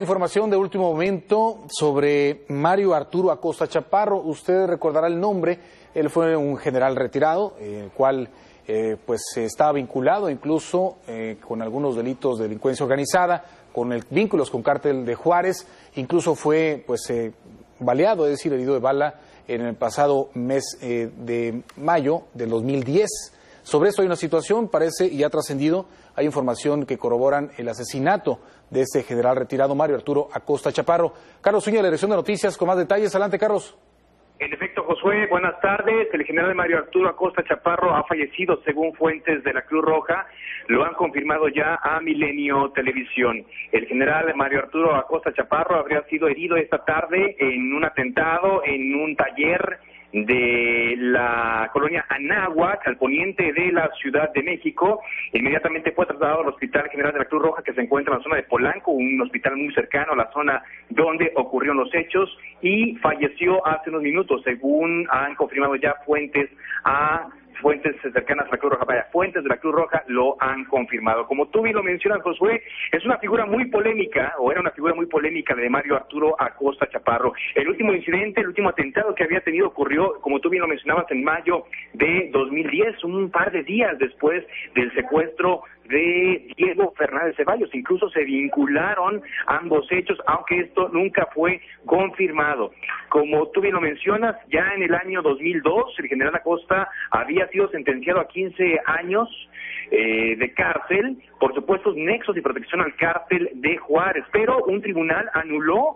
Información de último momento sobre Mario Arturo Acosta Chaparro. Usted recordará el nombre. Él fue un general retirado, el cual pues estaba vinculado incluso con algunos delitos de delincuencia organizada, con vínculos con Cártel de Juárez. Incluso fue baleado, es decir, herido de bala en el pasado mes de mayo del 2010. Sobre esto hay una situación, parece, y ha trascendido, hay información que corroboran el asesinato de este general retirado, Mario Arturo Acosta Chaparro. Carlos Zúñiga, la Dirección de Noticias, con más detalles. Adelante, Carlos. En efecto, Josué, buenas tardes. El general Mario Arturo Acosta Chaparro ha fallecido, según fuentes de la Cruz Roja. Lo han confirmado ya a Milenio Televisión. El general Mario Arturo Acosta Chaparro habría sido herido esta tarde en un atentado en un taller de la colonia Anáhuac, al poniente de la Ciudad de México. Inmediatamente fue trasladado al Hospital General de la Cruz Roja, que se encuentra en la zona de Polanco, un hospital muy cercano a la zona donde ocurrieron los hechos, y falleció hace unos minutos, según han confirmado ya fuentes cercanas a la Cruz Roja. Fuentes de la Cruz Roja lo han confirmado. Como tú bien lo mencionas, Josué, es una figura muy polémica, o era una figura muy polémica la de Mario Arturo Acosta Chaparro. El último incidente, el último atentado que había tenido ocurrió, como tú bien lo mencionabas, en mayo de 2010, un par de días después del secuestro de Diego Fernández Ceballos. Incluso se vincularon ambos hechos, aunque esto nunca fue confirmado. Como tú bien lo mencionas, ya en el año 2002, el general Acosta había sido sentenciado a 15 años de cárcel por supuestos nexos y protección al cártel de Juárez, pero un tribunal anuló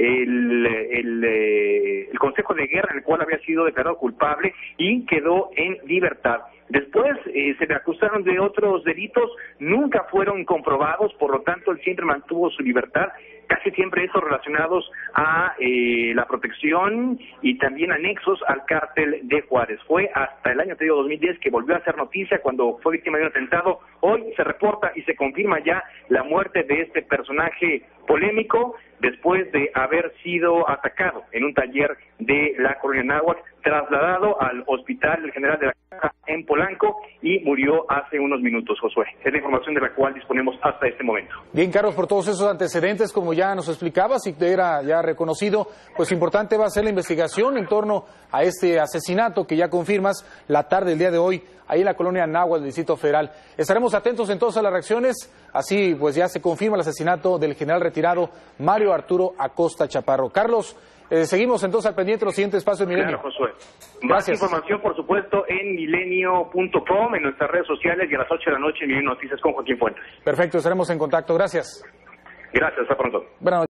el consejo de guerra en el cual había sido declarado culpable y quedó en libertad. Después se le acusaron de otros delitos, nunca fueron comprobados, por lo tanto él siempre mantuvo su libertad, casi siempre estos relacionados a la protección y también anexos al cártel de Juárez. Fue hasta el año 2010 que volvió a hacer noticia cuando fue víctima de un atentado. Hoy se reporta y se confirma ya la muerte de este personaje polémico después de haber sido atacado en un taller de la colonia Anáhuac, trasladado al Hospital General de la Caja en Polanco y murió hace unos minutos, Josué. Es la información de la cual disponemos hasta este momento. Bien, Carlos, por todos esos antecedentes, como ya nos explicabas y te era ya reconocido, pues importante va a ser la investigación en torno a este asesinato que ya confirmas la tarde del día de hoy, ahí en la colonia Anáhuac del Distrito Federal. Estaremos atentos entonces a las reacciones, así pues ya se confirma el asesinato del general retirado Mario Arturo Acosta Chaparro. Carlos, seguimos entonces al pendiente de los siguientes pasos de Milenio. Claro, Josué. Gracias. Más información, por supuesto, en milenio.com, en nuestras redes sociales y a las 8 de la noche en Milenio Noticias con Joaquín Fuentes. Perfecto, estaremos en contacto. Gracias. Gracias, hasta pronto. Buenas noches.